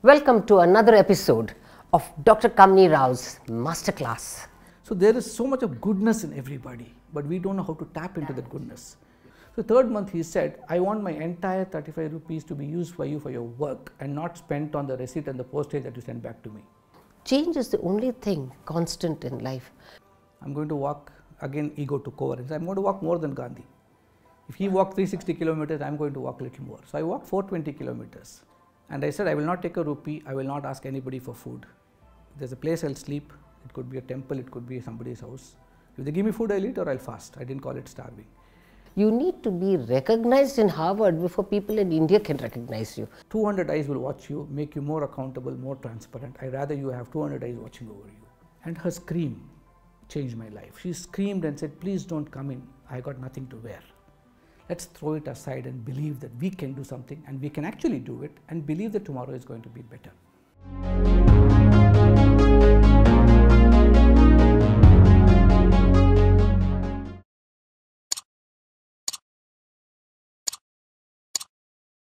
Welcome to another episode of Dr. Kamini Rao's Masterclass. So there is so much of goodness in everybody, but we don't know how to tap into that goodness. So third month he said, I want my entire 35 rupees to be used by you for your work and not spent on the receipt and the postage that you send back to me. Change is the only thing constant in life. I'm going to walk, again ego took over, and said, I'm going to walk more than Gandhi. If he walked 360 kilometers, I'm going to walk a little more. So I walked 420 kilometers. And I said, I will not take a rupee, I will not ask anybody for food. If there's a place I'll sleep, it could be a temple, it could be somebody's house. If they give me food, I'll eat or I'll fast. I didn't call it starving. You need to be recognized in Harvard before people in India can recognize you. 200 eyes will watch you, make you more accountable, more transparent. I rather you have 200 eyes watching over you. And her scream changed my life. She screamed and said, please don't come in, I got nothing to wear. Let's throw it aside and believe that we can do something and we can actually do it and believe that tomorrow is going to be better.